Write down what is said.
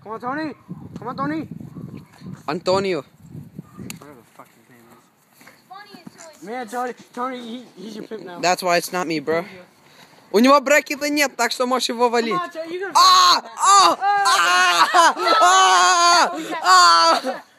Come on, Tony. Come on, Tony. Antonio. Whatever the fuck his name is. Man, Tony, he's your pimp now. That's why it's not me, bro. У него брекета нет, так что можешь его валить. Come on, Tony,